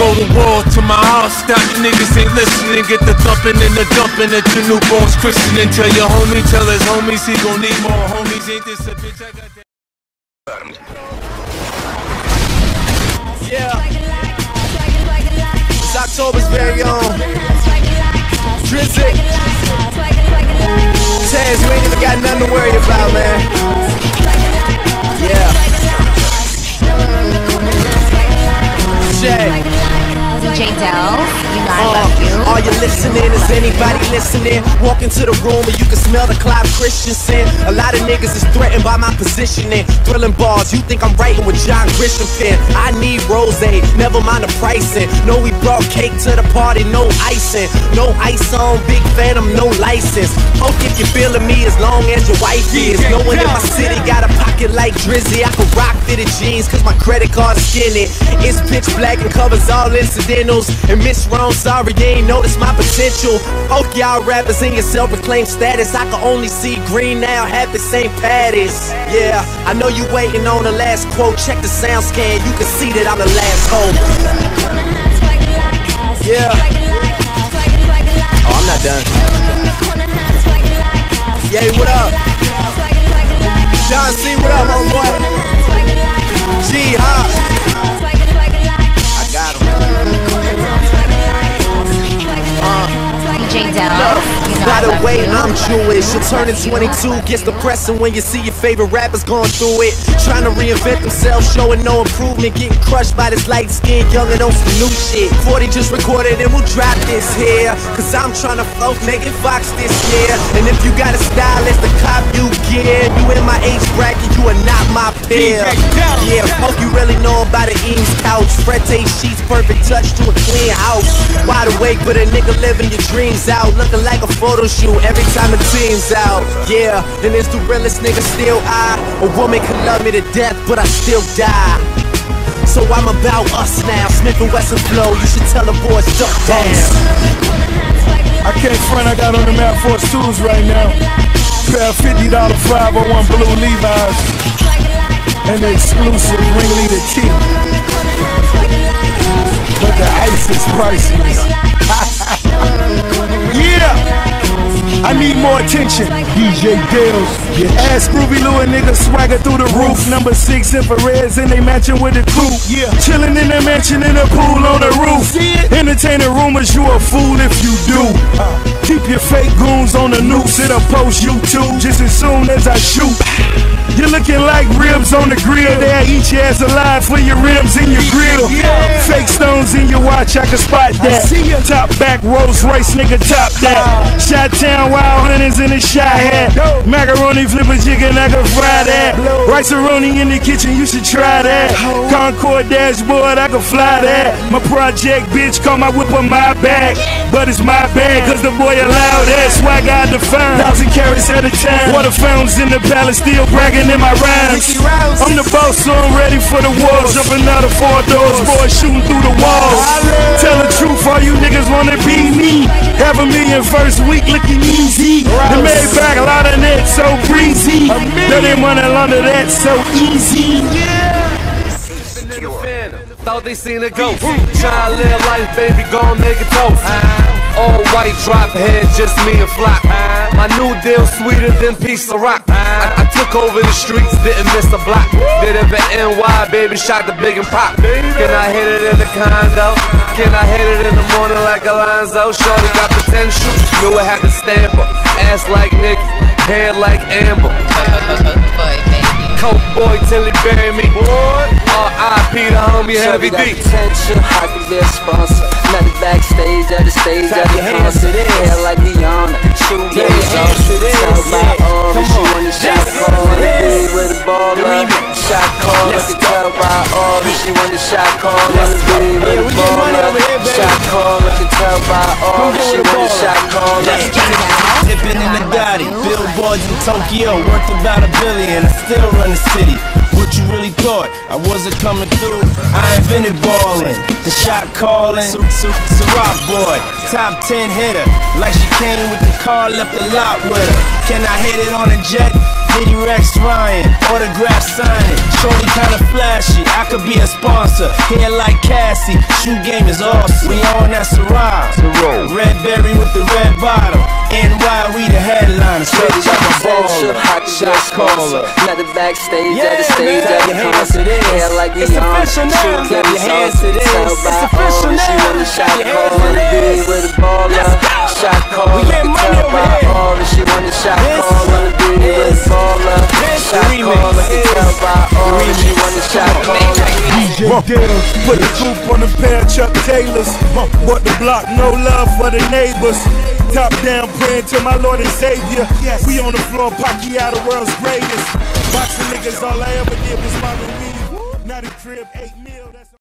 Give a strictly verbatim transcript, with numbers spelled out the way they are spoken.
blow the wall to my house. Stop, you niggas ain't listening. Get the thumping and the dumping at your newborn's christening. Tell your homie, tell his homies he gon' need more homies. Ain't this a bitch? I got that. Yeah, it's October's very own Drizzy. Taz, you ain't even got nothing to worry about, man. Yeah. Jay. D J Dells, you know I Uh, love you. are you listening? Is anybody listening? Walk into the room and you can smell the Clive Christensen. A lot of niggas is threatened by my positioning. Thrilling bars, you think I'm writing with John Grisham pen. I need rose, never mind the pricing. No, we brought cake to the party, no icing. No ice on, big phantom, no license. Hope if you're feeling me as long as your wife is. No one in my city got a pocket like Drizzy. I can rock fitted jeans cause my credit card's skinny. It's pitch black and covers all incidentals. And Miss Wrong, sorry you ain't noticed my potential. Fuck y'all rappers in your self-proclaimed status. I can only see green now, happy Saint Patty's. Yeah, I know you waiting on the last quote. Check the sound scan, you can see that I'm the last hope. Yeah. Oh, I'm not done. Yeah, what up? John C, what up, homeboy? G, huh? I got him. D J Dells, you know By I the love way, you. I'm Jewish. You're turning twenty-two, gets depressing when you see your favorite rappers going through it. Trying to reinvent themselves, showing no improvement. Getting crushed by this light skin, young and on some new shit. forty just recorded and we'll drop this here. Cause I'm trying to float, making Fox this year. And if you got a stylist, the cop you get. You in my age bracket, you are not my peer. Yeah, fuck you really know about the Eames couch. Fred Tate sheets, perfect touch to a clean house. Wide awake, but a nigga living your dreams out. Looking like a photo shoot every time the team's out. Yeah, and it's the realest nigga still I. A woman can love me to death, but I still die. So I'm about us now. Smith and Wesson flow, you should tell the boys duck down. I can't front, I got on the Air Force twos right now. Pair of fifty dollar five oh one blue Levi's. And the exclusive ringleader key. But the ice is priceless. Yeah! I need more attention. D J Dells, yeah. Ass Groovy Lou and niggas swagger through the roof. Number six infrareds and they matching with the crew. Yeah. Chilling in the mansion in the pool on the roof. Entertaining rumors, you a fool if you do. Keep your fake goons on the noose, it'll post YouTube just as soon as I shoot. You're looking like ribs on the grill. They'll eat your ass alive for your ribs in your grill. Fake stones in your watch, I can spot that. Top back Rolls Royce, nigga, top that. Shot Town Wild Hunters in a shot hat. Macaroni flipper chicken, I can fry that. Rice-a-roni in the kitchen, you should try that. Concord dashboard, I can fly that. My project bitch, call my whip on my back. But it's my bag, cause the boy allowed that. Swag I define, thousand carats at a time. Water fountains in the palace, still bragging in my rhymes. I'm the boss, so I'm ready for the war. Jumping out of four doors, boys shooting through the walls. Tell the truth, all you niggas wanna be me. Have a million first week looking easy. The made back a lot of net so breezy. Dirty money under that so easy. Thought they seen a ghost. Try to live life, baby, gon' make it toast. All white drop head, just me and Flock. My new deal sweeter than piece of rock. I, I took over the streets, didn't miss a block. Did it for N Y, baby, shot the big and pop. Can I hit it in the condo? Can I hit it in the morning like Alonzo? Shorty got potential, knew I had to stamp her. Ass like Nick, hair like Amber. Coke boy till he bury me. R I P the homie Heavy D. Potential, I could be a sponsor. Nothing backstage at the stage at the concert. Hair like Rihanna, shoe games on. Tell by all that she want the shot call. The big with the ball up. Shot call, I can tell by all that she want the shot call. The big with the ball up. Shot call, I can tell by all that she want the shot call. Tipping in the Gotti, billboards in Tokyo, worth about a billion. I still run the city. What you really thought? I wasn't coming through. I invented ballin', the shot callin'. So, so, so rock boy, top ten hitter. Like she came with the car, left the lot with her. Can I hit it on a jet? Diddy Rex Ryan, autograph signing. Shorty kinda flashy, I could be a sponsor. Hair like Cassie, shoe game is awesome. We on that Ciroc, red berry with the red bottle. N Y, we the headline. Straight up a baller, hot shot caller. Let it backstage, yeah, at the stage, man. at the concert. Hair like it's official now. Clap your hands to this. It's official now. She want a shot call, wanna be with a baller. Shot call, we get money over here. She want a shot call, wanna be with a baller. Shot call, tell by all. She want a shot call. D J Dales, put the coupe on the pair of Chuck Taylors. What the block, no love for the neighbors. Top down, praying to my Lord and Savior. We on the floor, Pocky out the world's greatest. Boxing niggas, all I ever did was my weed. Now the crib, eight mil.